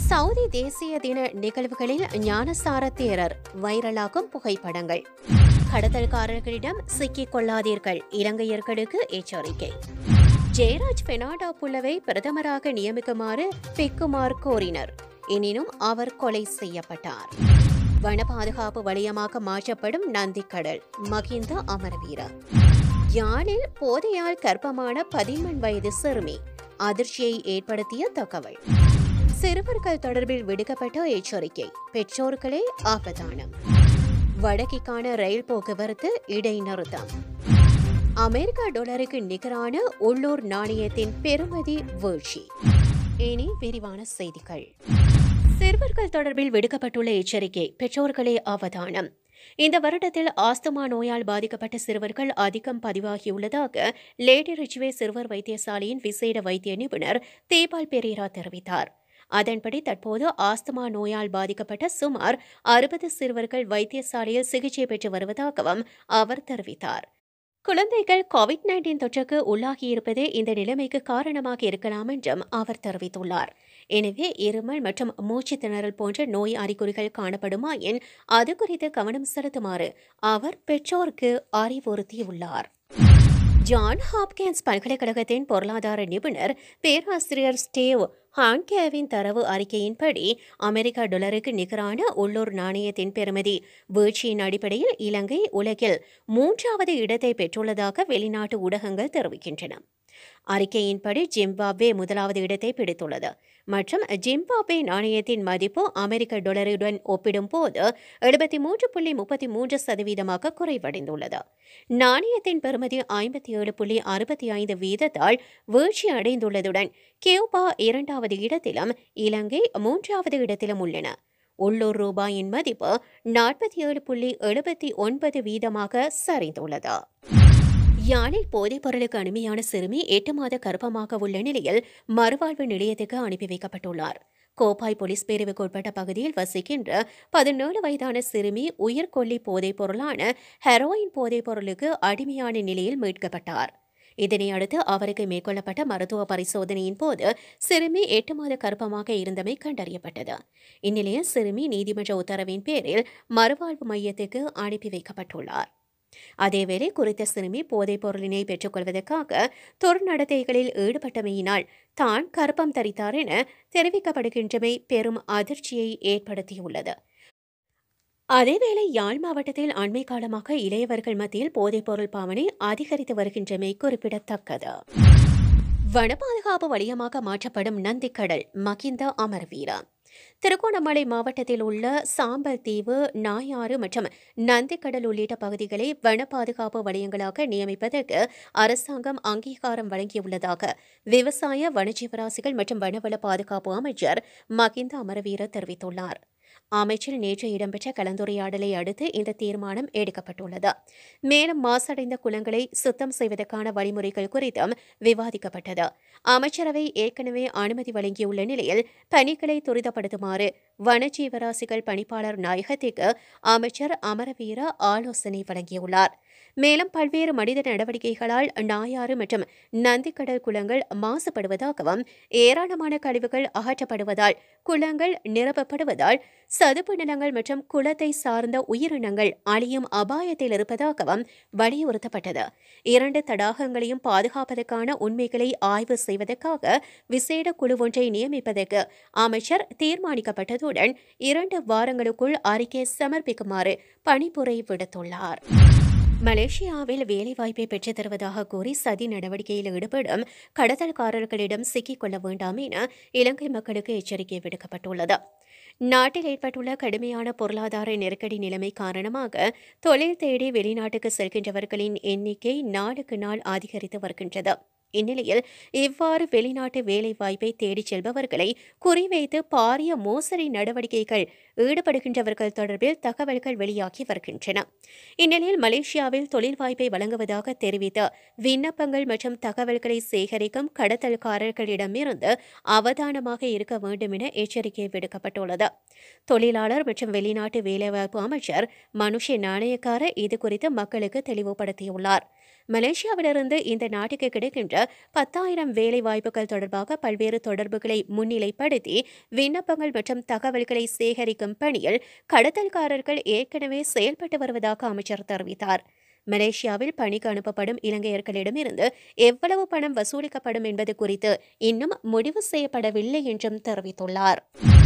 Saudi தேசிய தின நிகழ்வுகளில் ஞானசார தேரர் வைரலாகும் புகைப்படங்கள். கடத்தல்காரர்களிடம் சிக்கிக் கொள்ளாதீர்கள், இலங்கையர்களுக்கு எச்சரிக்கை. ஜெயராஜ் பெர்னாண்டோ புல்லவை பிரதமராக நியமிக்குமாறு பிக்குமார் கோரினர். எனினும் அவர் கொலை செய்யப்பட்டார். வன பாதுகாப்பு வலயமாக மாற்றப்படும் நந்திக்கடல். மகிந்த அமரவீர. யாழில் போதையால் கர்ப்பமான 13 வயது சிறுமி. அதிர்ச்சியை ஏற்படுத்திய தகவல். சிறுவர்கள் தொடர்பில் விடுக்கப்பட்ட எச்சரிக்கை. பெற்றோர்களே ஆபத்தானம். வடக்கிற்கான ரயில் போக்குவரத்து இடைநிறுத்தம். அமெரிக்க டாலருக்கு நிகரான உள்ளூர் நாணயத்தின் பெறுமதி வீழ்ச்சி. இனி விரிவான செய்திகள். சிறுவர்கள் தொடர்பில் விடுக்கப்பட்டுள்ள எச்சரிக்கை. பெற்றோர்களே அவதானம். இந்த வருடத்தில் ஆஸ்துமா நோயால் பாதிக்கப்பட்ட சிறுவர்கள் அதிகம் பதிவாகியுள்ளதாக லேடி ரிச்வே சிறுவர் வைத்தியசாலையின் விசேட வைத்திய நிபுணர் தேபால் பெரேரா தெரிவித்தார். அதன்படி தற்போது ஆஸ்துமா நோயால் பாதிக்கப்பட்ட சுமார் 60 சிறுவர்கள் வைத்தியசாலையில் சிகிச்சை பெற்று வருவதாகவும் அவர் தெரிவித்தார். குழந்தைகள் கோவிட்-19 தொற்றுக்கு உள்ளாகியிருப்பதே இந்த நிலைமைக்கு காரணமாக இருக்கலாம் என்றும் அவர் தெரிவித்துள்ளார். எனவே இருமல் மற்றும் மூச்சு திணறல் போன்ற நோய் அறிகுறிகள் காணப்படுமாயின் அது குறித்து கவனம் செலுத்துமாறு அவர் பெற்றோருக்கு அறிவுறுத்தியுள்ளார். ஜான் ஹாப்கின்ஸ் பல்கலைக்கழகத்தின் பொருளாதார நிபுணர் பேராசிரியர் ஸ்டேவ் ஹான்கேவின் தரவு அறிக்கையின்படி அமெரிக்க டாலருக்கு நிகரான உள்ளூர் நாணயத்தின் பெறுமதி வீழ்ச்சியின் அடிப்படையில் இலங்கை உலகில் 3வது இடத்தை பெற்றுள்ளதாக வெளிநாட்டு ஊடகங்கள் தெரிவிக்கின்றன. அறிக்கையின்படி ஜிம்பாப்வே 1வது இடத்தை பிடித்துள்ளது மற்றும் ஜிம்பாப்வே நாணயத்தின் மதிப்பு அமெரிக்க டாலருடன் ஒப்பிடும்போது 73.33% குறைவடைந்துள்ளது. நாணயத்தின் பெறுமதி 57.65 வீதத்தால் வீழ்ச்சி அடைந்துள்ளதுடன் கியூபா 2வது இடத்திலும் இலங்கை 3வது இடத்திலும் உள்ளன. உள்ளூர் ரூபாயின் மதிப்பு 47.79 வீதமாக சரிந்துள்ளது. யாழில் போதைப் பொருளுக்கு அடிமையான சிறுமி 8 மாத கர்ப்பமாக உள்ள நிலையில் மறுவாழ்வு நிலையத்துக்கு அனுப்பி வைக்கப்பட்டுள்ளார். கோப்பாய் போலீஸ் பிரிவுக்கு உட்பட்ட பகுதியில் வசிக்கின்ற 17 வயதான சிறுமி உயிர்கொல்லி போதைப் பொருளான ஹெரோயின் போதைப் பொருளுக்கு அடிமையான நிலையில் மீட்கப்பட்டார். இதனை அடுத்து அவருக்கு மேற்கொள்ளப்பட்ட மருத்துவ பரிசோதனையின் போது சிறுமி 8 மாத கர்ப்பமாக இருந்தமை கண்டறியப்பட்டது. இந்நிலையில் சிறுமி நீதிமன்ற உத்தரவின் பேரில் மறுவாழ்வு மையத்துக்கு அனுப்பி வைக்கப்பட்டுள்ளார். அதேவேளை குறித்த சிறுமி போதைப் பொருளினை பெற்றுக் கொள்வதற்காக துர்நடத்தைகளில் ஈடுபட்டமையினால் தான் கர்ப்பம் தரித்தார் என தெரிவிக்கப்படுகின்றமை பெரும் அதிர்ச்சியை ஏற்படுத்தியுள்ளது. அதேவேளை யாழ் மாவட்டத்தில் அண்மை காலமாக இளையவர்கள் மத்தியில் போதைப் பொருள் பாவனை அதிகரித்து வருகின்றமை குறிப்பிடத்தக்கது. வன பாதுகாப்பு வலயமாக மாற்றப்படும் நந்திக்கடல். மகிந்த அமரவீர. திருகோணமலை மாவட்டத்தில் உள்ள சாம்பல் தீவு, நாயாறு மற்றும் நந்திக்கடல் உள்ளிட்ட பகுதிகளை வன பாதுகாப்பு வலயங்களாக நியமிப்பதற்கு அரசாங்கம் அங்கீகாரம் வழங்கியுள்ளதாக விவசாய, வனஜீவராசிகள் மற்றும் வனவள பாதுகாப்பு அமைச்சர் மகிந்த அமரவீர தெரிவித்துள்ளார். அமைச்சில் நேற்று இடம்பெற்ற கலந்துரையாடலை அடுத்து இந்த தீர்மானம் எடுக்கப்பட்டுள்ளது. மேலும் மாசடைந்த குளங்களை சுத்தம் செய்வதற்கான வழிமுறைகள் குறித்தும் விவாதிக்கப்பட்டது. அமைச்சரவை ஏற்கனவே அனுமதி வழங்கியுள்ள நிலையில் பணிகளை துரிதப்படுத்துமாறு வனஜீவராசிகள் பணிப்பாளர் நாயகத்திற்கு அமைச்சர் அமரவீர ஆலோசனை வழங்கியுள்ளார். மேலும் பல்வேறு மனித நடவடிக்கைகளால் நாயாறு மற்றும் நந்திக்கடல் குளங்கள் மாசுபடுவதாகவும் ஏராளமான கழிவுகள் அகற்றப்படுவதால் குளங்கள் நிரப்பப்படுவதால் சதுப்பு நிலங்கள் மற்றும் குளத்தை சார்ந்த உயிரினங்கள் அழியும் அபாயத்தில் இருப்பதாகவும் வலியுறுத்தப்பட்டது. 2 தடாகங்களையும் பாதுகாப்பதற்கான உண்மைகளை ஆய்வு செய்வதற்காக விசேட குழு ஒன்றை நியமிப்பதற்கு அமைச்சர் தீர்மானிக்கப்பட்டதுடன் 2 வாரங்களுக்குள் அறிக்கை சமர்ப்பிக்குமாறு பணிப்புரை விடுத்துள்ளார். மலேசியாவில் வேலைவாய்ப்பை பெற்றுத் தருவதாக கூறி சதி நடவடிக்கையில் ஈடுபடும் கடத்தல்காரர்களிடம் சிக்கிக் கொள்ள வேண்டாம் என இலங்கை மக்களுக்கு எச்சரிக்கை விடுக்கப்பட்டுள்ளது. நாட்டில் ஏற்பட்டுள்ள கடுமையான பொருளாதார நெருக்கடி நிலைமை காரணமாக தொழில் தேடி வெளிநாட்டுக்கு செல்கின்றவர்களின் எண்ணிக்கை நாளுக்கு நாள் அதிகரித்து வருகின்றது. இந்நிலையில் இவ்வாறு வெளிநாட்டு வேலைவாய்ப்பை தேடிச் செல்பவர்களை குறிவைத்து பாரிய மோசடி நடவடிக்கைகள் ஈடுபடுகின்றவர்கள் தொடர்பில் தகவல்கள் வெளியாகி வருகின்றன. இந்நிலையில் மலேசியாவில் தொழில் வாய்ப்பை வழங்குவதாக தெரிவித்த விண்ணப்பங்கள் மற்றும் தகவல்களை சேகரிக்கும் கடத்தல்காரர்களிடமிருந்து அவதானமாக இருக்க வேண்டும் என எச்சரிக்கை விடுக்கப்பட்டுள்ளது. தொழிலாளர் மற்றும் வெளிநாட்டு வேலைவாய்ப்பு அமைச்சர் மனுஷ நாணயக்கார இதுகுறித்து மக்களுக்கு தெளிவுபடுத்தியுள்ளார். மலேசியாவிலிருந்து இந்த நாட்டுக்கு கிடைக்கின்ற 10,000 வேலை வாய்ப்புகள் தொடர்பாக பல்வேறு தொடர்புகளை முன்னிலைப்படுத்தி விண்ணப்பங்கள் மற்றும் தகவல்களை சேகரிக்கும் பணியில் கடத்தல்காரர்கள் ஏற்கனவே செயல்பட்டு வருவதாக அமைச்சர் தெரிவித்தார். மலேசியாவில் பணிக்கு அனுப்பப்படும் இலங்கையர்களிடமிருந்து எவ்வளவு பணம் வசூலிக்கப்படும் என்பது குறித்து இன்னும் முடிவு செய்யப்படவில்லை என்றும் தெரிவித்துள்ளார்.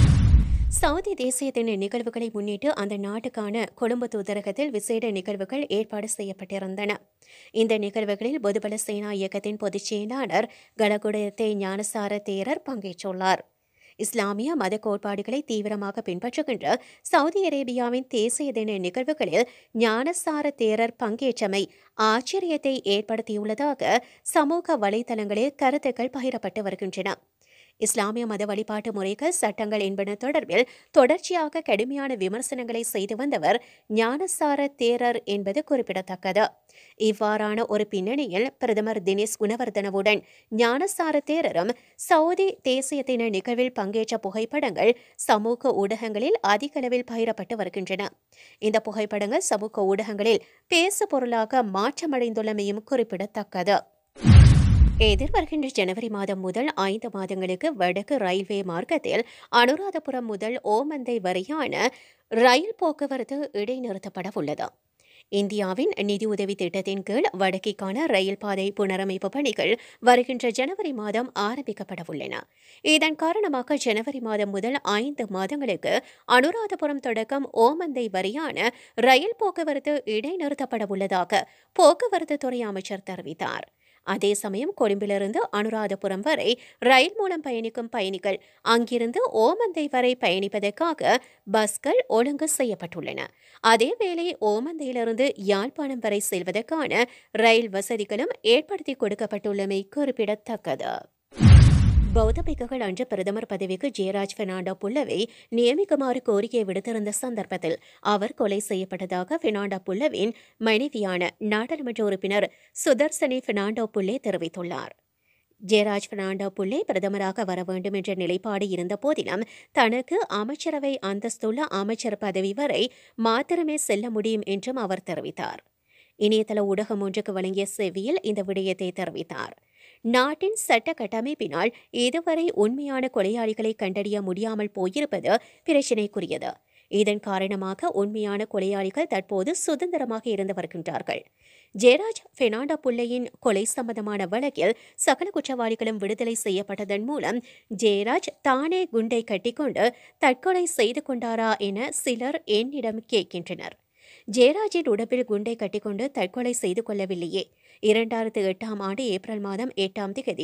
சவுதி தேசிய தின நிகழ்வுகளை முன்னிட்டு அந்த நாட்டுக்கான கொழும்பு தூதரகத்தில் விசேட நிகழ்வுகள் ஏற்பாடு செய்யப்பட்டிருந்தன. இந்த நிகழ்வுகளில் பொதுபல சேனா இயக்கத்தின் பொதுச் செயலாளர் கலகுடத்தை ஞானசார தேரர் பங்கேற்றுள்ளார். இஸ்லாமிய மத கோட்பாடுகளை தீவிரமாக பின்பற்றுகின்ற சவுதி அரேபியாவின் தேசிய தின நிகழ்வுகளில் ஞானசார தேரர் பங்கேற்றமை ஆச்சரியத்தை ஏற்படுத்தியுள்ளதாக சமூக வலைதளங்களில் கருத்துக்கள் பகிரப்பட்டு வருகின்றன. இஸ்லாமிய மத வழிபாட்டு முறைகள் சட்டங்கள் என்பன தொடர்பில் தொடர்ச்சியாக கடுமையான விமர்சனங்களை செய்து வந்தவர் ஞானசார தேரர் என்பது குறிப்பிடத்தக்கது. இவ்வாறான ஒரு பின்னணியில் பிரதமர் தினேஷ் குணவர்தனவுடன் ஞானசார தேரரும் சவுதி தேசிய தின நிகழ்வில் பங்கேற்ற புகைப்படங்கள் சமூக ஊடகங்களில் அதிக அளவில் பகிரப்பட்டு வருகின்றன. இந்த புகைப்படங்கள் சமூக ஊடகங்களில் பேசு பொருளாக மாற்றமடைந்துள்ளமையும் குறிப்பிடத்தக்கது. எதிர்வருகின்ற ஜனவரி மாதம் முதல் 5 மாதங்களுக்கு வடக்கு ரயில்வே மார்க்கத்தில் அனுராதபுரம் முதல் ஓமந்தை வரையான ரயில் போக்குவரத்து இடைநிறுத்தப்பட உள்ளது. இந்தியாவின் நிதியுதவி திட்டத்தின் கீழ் வடக்கிற்கான ரயில் பாதை புனரமைப்பு பணிகள் வருகின்ற ஜனவரி மாதம் ஆரம்பிக்கப்பட உள்ளன. இதன் காரணமாக ஜனவரி மாதம் முதல் 5 மாதங்களுக்கு அனுராதபுரம் தொடக்கம் ஓமந்தை வரையான ரயில் போக்குவரத்து இடைநிறுத்தப்பட உள்ளதாக போக்குவரத்து துறை அமைச்சர் தெரிவித்தார். அதே சமயம் கொழும்பிலிருந்து அனுராதபுரம் வரை ரயில் மூலம் பயணிக்கும் பயணிகள் அங்கிருந்து ஓமந்தை வரை பயணிப்பதற்காக பஸ்கள் ஒழுங்கு செய்யப்பட்டுள்ளன. அதேவேளை ஓமந்தையிலிருந்து யாழ்ப்பாணம் வரை செல்வதற்கான ரயில் வசதிகளும் ஏற்படுத்தி கொடுக்கப்பட்டுள்ளமை குறிப்பிடத்தக்கது. பௌத்த பிக்குகள் அன்று பிரதமர் பதவிக்கு ஜெயராஜ் பெர்னாண்டோ புல்லவை நியமிக்குமாறு கோரிக்கை விடுத்திருந்த சந்தர்ப்பத்தில் அவர் கொலை செய்யப்பட்டதாக பெர்னாண்டோ புல்லவின் மனைவியான நாடாளுமன்ற உறுப்பினர் சுதர்சனி பெர்னாண்டோ புல்லே தெரிவித்துள்ளார். ஜெயராஜ் பெர்னாண்டோ புல்லே பிரதமராக வர வேண்டும் என்ற நிலைப்பாடு இருந்த போதிலும் தனக்கு அமைச்சரவை அந்தஸ்துள்ள அமைச்சர் பதவி வரை மாத்திரமே செல்ல முடியும் என்றும் அவர் தெரிவித்தார். இணையதள ஊடகம் ஒன்றுக்கு வழங்கிய செவியில் இந்த விடயத்தை தெரிவித்தார். நாட்டின் சட்ட கட்டமைப்பினால் இதுவரை உண்மையான கொலையாளிகளை கண்டறிய முடியாமல் போயிருப்பது பிரச்சினைக்குரியது. இதன் காரணமாக உண்மையான கொலையாளிகள் தற்போது சுதந்திரமாக இருந்து வருகின்றார்கள். ஜெயராஜ் பெர்னாண்டோ புல்லையின் கொலை சம்பந்தமான வழக்கில் சகல குற்றவாளிகளும் விடுதலை செய்யப்பட்டதன் மூலம் ஜெயராஜ் தானே குண்டை கட்டிக்கொண்டு தற்கொலை செய்து கொண்டாரா என சிலர் என்னிடம் கேட்கின்றனர். ஜெயராஜின் உடம்பில் குண்டை கட்டிக்கொண்டு தற்கொலை செய்து கொள்ளவில்லையே. 2008ஆம் ஆண்டு ஏப்ரல் மாதம் 8ஆம் தேதி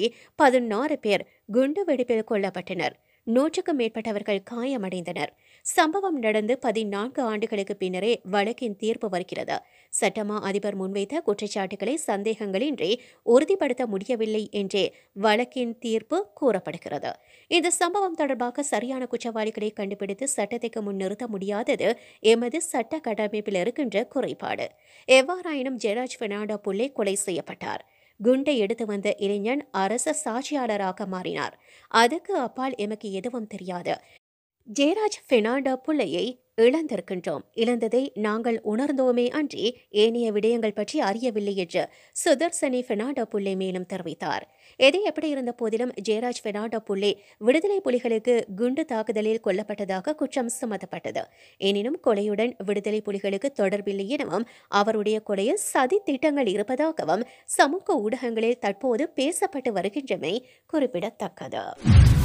16 பேர் குண்டு வெடிப்பில் கொல்லப்பட்டனர். 100க்கும் மேற்பட்டவர்கள் காயமடைந்தனர். சம்பவம் நடந்து 14 ஆண்டுகளுக்கு பின்னரே வழக்கின் தீர்ப்பு வருகிறது. சட்டமா அதிபர் முன்வைத்த குற்றச்சாட்டுகளை சந்தேகங்களின்றி உறுதிப்படுத்த முடியவில்லை என்றே வழக்கின் தீர்ப்பு கூறப்படுகிறது. இந்த சம்பவம் தொடர்பாக சரியான குற்றவாளிகளை கண்டுபிடித்து சட்டத்திற்கு முன் நிறுத்த முடியாதது எமது சட்ட கட்டமைப்பில் இருக்கின்ற குறைபாடு. எவ்வாறாயினும் ஜெயராஜ் பெர்னாண்டோ புல்லே கொலை செய்யப்பட்டார். குண்டை எடுத்து வந்த இளைஞன் அரச சாட்சியாளராக மாறினார். அதுக்கு அப்பால் எமக்கு எதுவும் தெரியாது. ஜெயராஜ் பெர்னாண்டோ புல்லையை இழந்திருக்கின்றோம். இழந்ததை நாங்கள் உணர்ந்தோமே அன்றி ஏனைய விடயங்கள் பற்றி அறியவில்லை என்று சுதர்சனி பெர்னாண்டோ புல்லே மேலும் தெரிவித்தார். எது எப்படி இருந்த போதிலும் ஜெயராஜ் பெர்னாண்டோ புல்லே விடுதலை புலிகளுக்கு குண்டு தாக்குதலில் கொல்லப்பட்டதாக குற்றம் சுமத்தப்பட்டது. எனினும் கொலையுடன் விடுதலை புலிகளுக்கு தொடர்பில்லை எனவும் அவருடைய கொலையில் சதி திட்டங்கள் இருப்பதாகவும் சமூக ஊடகங்களில் தற்போது பேசப்பட்டு வருகின்றமை குறிப்பிடத்தக்கது.